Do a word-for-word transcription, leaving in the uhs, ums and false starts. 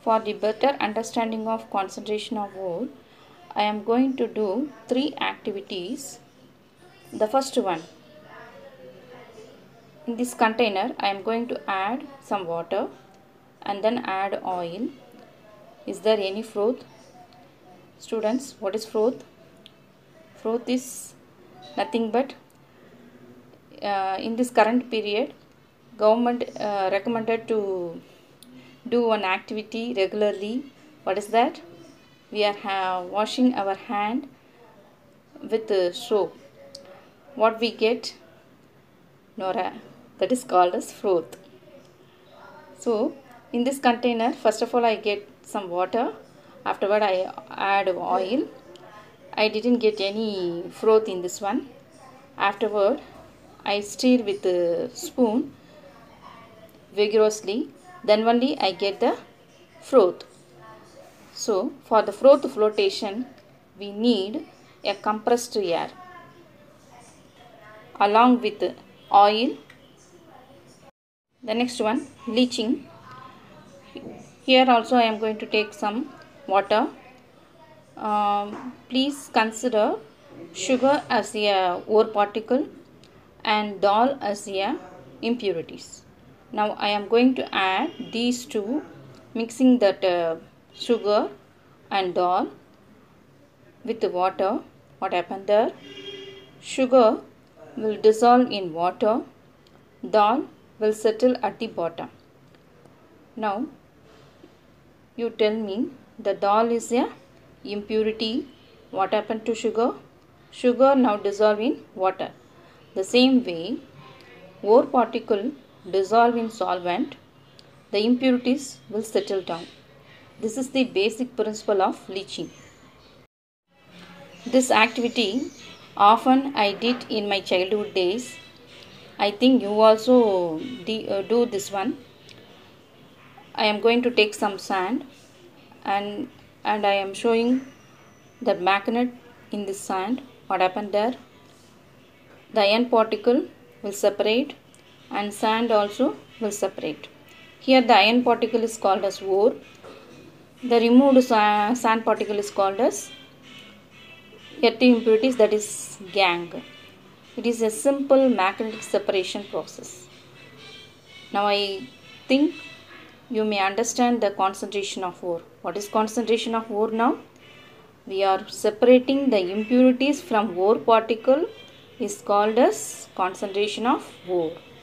For the better understanding of concentration of ore, I am going to do three activities. The first one, in this container I am going to add some water and then add oil. Is there any froth? Students, what is froth? Froth is nothing but uh, in this current period government uh, recommended to do one activity regularly. What is that? We are uh, washing our hand with uh, soap. What we get? Nora. That is called as froth. So in this container, first of all I get some water. Afterward I add oil. I didn't get any froth in this one. Afterward I stir with a spoon vigorously. Then only I get the froth. So for the froth flotation we need a compressed air along with oil. The next one, leaching. Here also I am going to take some water. Um, please consider sugar as a ore particle and dal as a impurities. Now I am going to add these two, mixing that uh, sugar and dal with the water. What happened there? Sugar will dissolve in water, dal will settle at the bottom. Now you tell me, the dal is a impurity. What happened to sugar? Sugar now dissolve in water. The same way, ore particle dissolve in solvent, the impurities will settle down. This is the basic principle of leaching. This activity often I did in my childhood days. I think you also do this one. I am going to take some sand and and I am showing the magnet in this sand. What happened there? The iron particle will separate and sand also will separate. Here the iron particle is called as ore. The removed sand particle is called as earthy impurities, that is gangue. It is a simple magnetic separation process. Now I think you may understand the concentration of ore. What is concentration of ore now? We are separating the impurities from ore particle is called as concentration of ore.